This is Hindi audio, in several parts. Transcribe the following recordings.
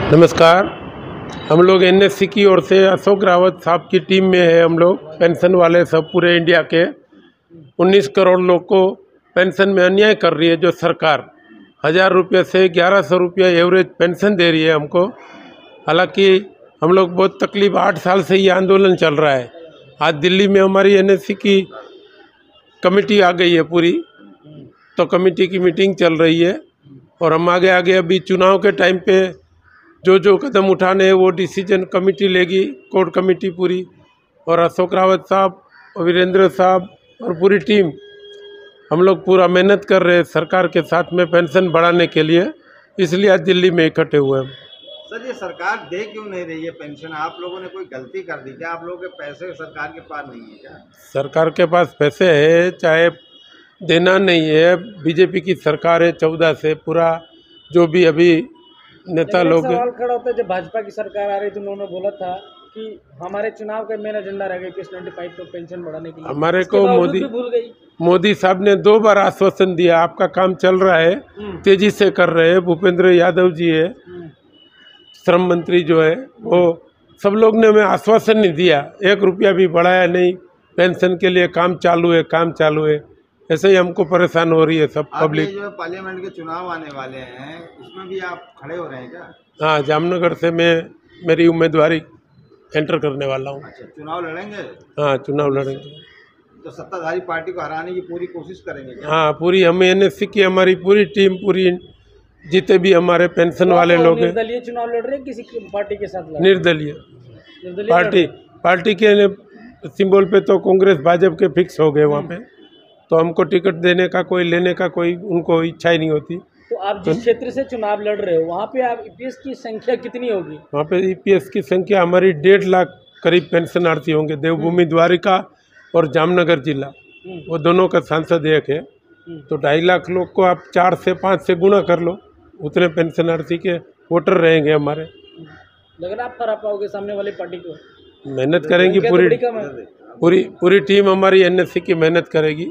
नमस्कार। हम लोग एनएससी की ओर से अशोक रावत साहब की टीम में है। हम लोग पेंशन वाले सब पूरे इंडिया के 19 करोड़ लोग को पेंशन में अन्याय कर रही है। जो सरकार 1000 रुपये से 1100 रुपये एवरेज पेंशन दे रही है हमको। हालांकि हम लोग बहुत तकलीफ 8 साल से ये आंदोलन चल रहा है। आज दिल्ली में हमारी एनएससी की कमेटी आ गई है पूरी, तो कमेटी की मीटिंग चल रही है और हम आगे आगे अभी चुनाव के टाइम पे जो कदम उठाने हैं वो डिसीजन कमेटी लेगी, कोर कमेटी पूरी। और अशोक रावत साहब और वीरेंद्र साहब और पूरी टीम हम लोग पूरा मेहनत कर रहे हैं सरकार के साथ में पेंशन बढ़ाने के लिए, इसलिए आज दिल्ली में इकट्ठे हुए हैं। सर, ये सरकार दे क्यों नहीं रही है पेंशन? आप लोगों ने कोई गलती कर दी क्या? आप लोगों के पैसे सरकार के पास नहीं है क्या? सरकार के पास पैसे है, चाहे देना नहीं है। बीजेपी की सरकार है 14 से। पूरा जो भी अभी नेता लोग सवाल खड़ा होता है, जब भाजपा की सरकार आ रही थी उन्होंने बोला था कि हमारे चुनाव का मेन एजेंडा रहेगा कि 95 को पेंशन बढ़ाने के लिए। हमारे को मोदी साहब ने 2 बार आश्वासन दिया, आपका काम चल रहा है, तेजी से कर रहे हैं। भूपेंद्र यादव जी है श्रम मंत्री जो है, वो सब लोग ने हमें आश्वासन नहीं दिया, 1 रुपया भी बढ़ाया नहीं। पेंशन के लिए काम चालू है। ऐसे ही हमको परेशान हो रही है सब पब्लिक। जो पार्लियामेंट के चुनाव आने वाले हैं उसमें भी आप खड़े हो रहे हैं क्या? हाँ, जामनगर से मेरी उम्मीदवारी एंटर करने वाला हूँ। अच्छा, चुनाव लड़ेंगे? हाँ, चुनाव लड़ेंगे। तो सत्ताधारी पार्टी को हराने की पूरी कोशिश करेंगे क्या? हाँ, पूरी हम एनएससी की हमारी पूरी टीम, पूरी जितने भी हमारे पेंशन वाले लोग हैं। निर्दलीय चुनाव लड़ रहे हैं किसी पार्टी के साथ? निर्दलीय पार्टी के सिंबल पे तो कांग्रेस भाजपा के फिक्स हो गए वहाँ पे, तो हमको टिकट देने का कोई, लेने का कोई उनको इच्छा ही नहीं होती। तो आप जिस क्षेत्र से चुनाव लड़ रहे हो वहाँ पे आप ईपीएस की संख्या कितनी होगी? वहाँ पे ईपीएस की संख्या हमारी 1.5 लाख करीब पेंशनार्थी होंगे। देवभूमि द्वारिका और जामनगर जिला, वो दोनों का सांसद एक है, तो 2.5 लाख लोग को आप 4 से 5 से गुणा कर लो, उतने पेंशनार्थी के वोटर रहेंगे हमारे। लग रहा आप हरा पाओगे सामने वाली पार्टी को? मेहनत करेंगी पूरी टीम हमारी एनएससी की मेहनत करेगी।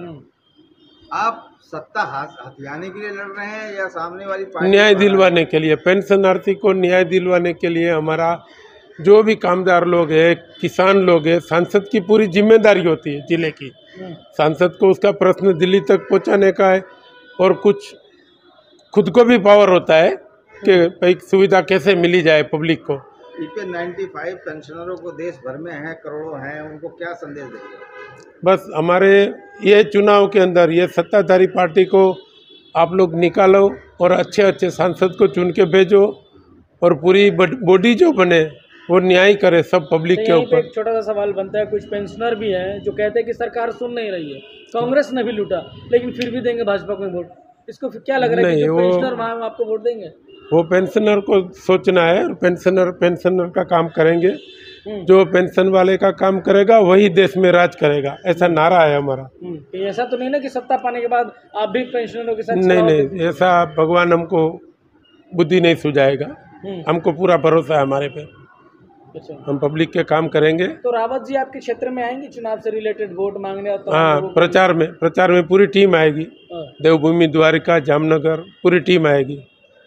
आप सत्ता हथियाने के लिए लड़ रहे हैं या सामने वाली पार्टी न्याय दिलवाने के लिए? पेंशनार्थी को न्याय दिलवाने के लिए हमारा जो भी कामदार लोग हैं, किसान लोग हैं, सांसद की पूरी जिम्मेदारी होती है जिले की। सांसद को उसका प्रश्न दिल्ली तक पहुंचाने का है और कुछ खुद को भी पावर होता है कि भाई सुविधा कैसे मिली जाए पब्लिक को। 95 पेंशनरों को देश भर में हैं, करोड़ों हैं, उनको क्या संदेश देंगे? बस हमारे ये चुनाव के अंदर ये सत्ताधारी पार्टी को आप लोग निकालो और अच्छे सांसद को चुन के भेजो और पूरी बॉडी जो बने वो न्याय करे सब पब्लिक के ऊपर। एक छोटा सा सवाल बनता है, कुछ पेंशनर भी हैं जो कहते हैं कि सरकार सुन नहीं रही है, कांग्रेस ने भी लूटा लेकिन फिर भी देंगे भाजपा को वोट। इसको फिर क्या लग रहा है कि जो पेंशनर वहाँ आपको वोट देंगे? वो पेंशनर को सोचना है और पेंशनर का काम करेंगे। जो पेंशन वाले का काम करेगा वही देश में राज करेगा, ऐसा नारा है हमारा। ऐसा तो नहीं ना कि सत्ता पाने के बाद आप भी पेंशनरों के साथ? नहीं, ऐसा भगवान हमको बुद्धि नहीं सुझाएगा। हमको पूरा भरोसा है हमारे पे। अच्छा, हम पब्लिक के काम करेंगे। तो रावत जी आपके क्षेत्र में आएंगे चुनाव से रिलेटेड वोट मांगने? और हाँ, प्रचार में पूरी टीम आएगी। देवभूमि द्वारिका, जामनगर पूरी टीम आएगी।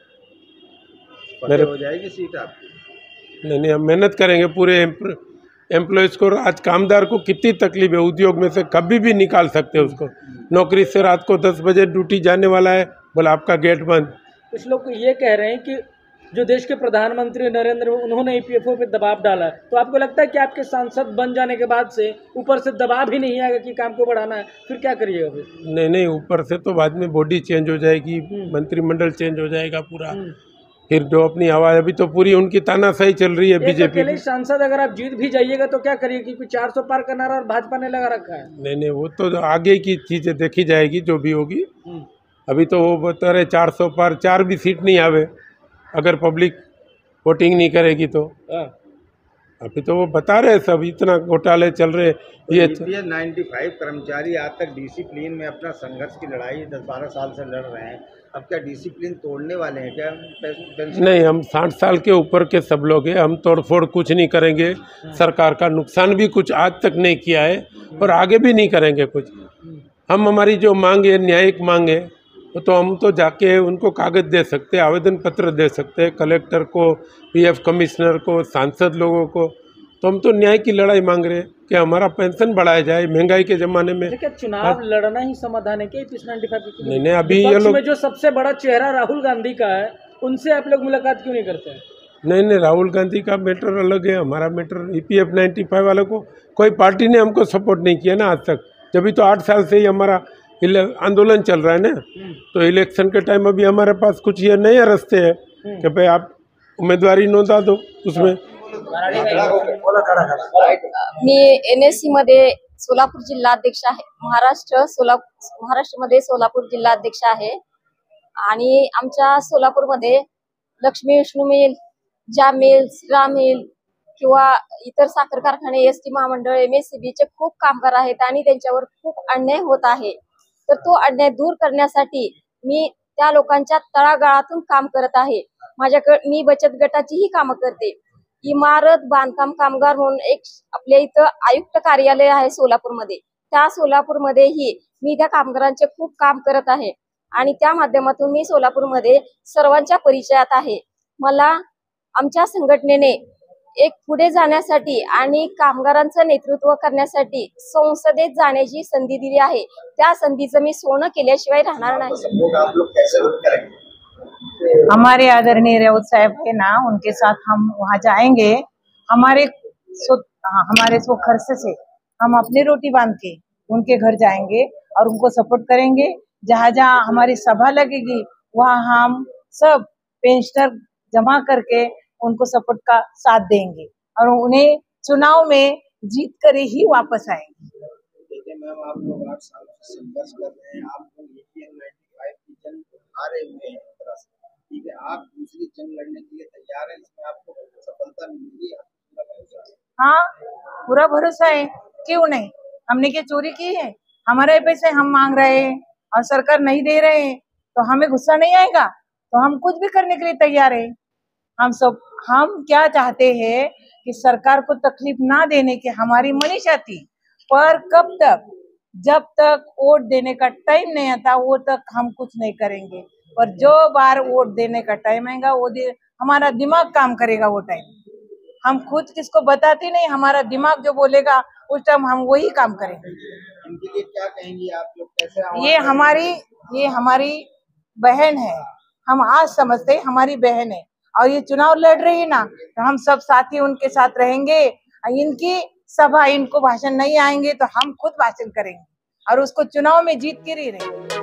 हो जाएगी सीट आपकी? नहीं, हम मेहनत करेंगे पूरे एम्प्लॉयज़ को। आज कामदार को कितनी तकलीफ है, उद्योग में से कभी भी निकाल सकते हैं उसको। नौकरी से रात को 10 बजे ड्यूटी जाने वाला है, बोला आपका गेट बंद। कुछ लोग ये कह रहे हैं कि जो देश के प्रधानमंत्री नरेंद्र, उन्होंने ईपीएफओ पे दबाव डाला है, तो आपको लगता है कि आपके सांसद बन जाने के बाद से ऊपर से दबाव ही नहीं आएगा कि काम को बढ़ाना है, फिर क्या करिएगा फिर? नहीं, ऊपर से तो बाद में बॉडी चेंज हो जाएगी, मंत्रिमंडल चेंज हो जाएगा पूरा। फिर जो अपनी आवाज़, अभी तो पूरी उनकी तानाशाही चल रही है बीजेपी की। सांसद अगर आप जीत भी जाइएगा तो क्या करिए, क्योंकि 400 पार का नारा और भाजपा ने लगा रखा है। नहीं, वो तो आगे की चीज़ें देखी जाएगी जो भी होगी। अभी तो वो बता रहे 400 पार, 4 भी सीट नहीं आवे अगर पब्लिक वोटिंग नहीं करेगी तो। अभी तो वो बता रहे सब, इतना घोटाले चल रहे। ये 95 कर्मचारी आज तक डिसिप्लिन में अपना संघर्ष की लड़ाई 10-12 साल से लड़ रहे हैं, अब क्या डिसिप्लिन तोड़ने वाले हैं क्या? नहीं, हम 60 साल के ऊपर के सब लोग हैं, हम तोड़फोड़ कुछ नहीं करेंगे। सरकार का नुकसान भी कुछ आज तक नहीं किया है और आगे भी नहीं करेंगे कुछ। हम हमारी जो मांग है, न्यायिक मांग है, तो हम तो जाके उनको कागज़ दे सकते हैं, आवेदन पत्र दे सकते हैं, कलेक्टर को, पीएफ कमिश्नर को, सांसद लोगों को। तो हम तो न्याय की लड़ाई मांग रहे हैं कि हमारा पेंशन बढ़ाया जाए महंगाई के ज़माने में। क्या चुनाव लड़ना ही समाधान है क्या पीस 95 के? नहीं, अभी ये लोग में जो सबसे बड़ा चेहरा राहुल गांधी का है, उनसे आप लोग मुलाकात क्यों नहीं करते हैं? नहीं, राहुल गांधी का मैटर अलग है, हमारा मैटर EPF 95 वालों को कोई पार्टी ने हमको सपोर्ट नहीं किया ना आज तक। जब तो 8 साल से ही हमारा आंदोलन चल रहा है ना, तो इलेक्शन के टाइम अभी हमारे पास कुछ ये नए रास्ते हैं कि भाई आप उम्मीदवारी नोंदा दो उसमें। मी NSC मध्ये सोलापूर जिल्हा अध्यक्ष आहे। महाराष्ट्रामध्ये सोलापूर जिल्हा अध्यक्ष आहे आणि आमच्या सोलापूरमध्ये लक्ष्मी विष्णू मिल, ज्या मिल्स, रा मिल किंवा इतर साखर कारखाने, ST महामंडळ, MSCB चे खूप कामगार आहेत आणि त्यांच्यावर खूप अन्याय होत आहे। तर तो अन्याय दूर करण्यासाठी मी त्या लोकांच्या तळागाळातून काम करत आहे। मी बचत गटाचीही कामं करते। इमारत बांधकाम कामगार म्हणून एक आपल्या इथं आयुक्त कार्यालय आहे सोलापूरमध्ये, त्या सोलापूरमध्येही मी त्या कामगारांचे खूप काम करत आहे आणि त्या माध्यमातून मी सोलापूरमध्ये सर्वांच्या परिचयात आहे। मला आमच्या संघटनेने एक पुढे जाण्यासाठी आणि कामगारांचं नेतृत्व करण्यासाठी संसदेत जाण्याची संधी दिली आहे। त्या संधीचं मी सोनं केल्याशिवाय राहणार नाही। हमारे आदरणीय राउत साहब है ना, उनके साथ हम वहाँ जाएंगे। हमारे सो खर्च से हम अपनी रोटी बांध के उनके घर जाएंगे और उनको सपोर्ट करेंगे। जहाँ जहाँ हमारी सभा लगेगी वहाँ हम सब पेंशनर जमा करके उनको सपोर्ट का साथ देंगे और उन्हें चुनाव में जीत कर ही वापस आएंगे। देखिए मैम, आप लोग 8 साल से संघर्ष कर रहे हैं, आप लोग EPF 95 की जंग हारे हुए हैं एक तरह से, ठीक है, आप दूसरी जंग लड़ने के लिए तैयार हैं, इसमें आपको सफलता मिलेगी? हाँ, पूरा भरोसा है, क्यों नहीं। हमने क्या चोरी की है? हमारे पैसे हम मांग रहे हैं और सरकार नहीं दे रहे हैं, तो हमें गुस्सा नहीं आएगा? तो हम कुछ भी करने के लिए तैयार है। हम क्या चाहते हैं कि सरकार को तकलीफ ना देने की हमारी मनीषा थी, पर कब तक, जब तक वोट देने का टाइम नहीं आता वो तक हम कुछ नहीं करेंगे। और जो बार वोट देने का टाइम आएगा हमारा दिमाग काम करेगा। वो टाइम हम खुद किसको बताते नहीं, हमारा दिमाग जो बोलेगा उस टाइम हम वही काम करेंगे। इनके लिए क्या कहेंगी आप लोग, कैसे? ये हमारी बहन है, हम आज समझते हमारी बहन है और ये चुनाव लड़ रही है ना, तो हम सब साथी उनके साथ रहेंगे। इनकी सभा, इनको भाषण नहीं आएंगे तो हम खुद भाषण करेंगे और उसको चुनाव में जीत के ही रहेंगे।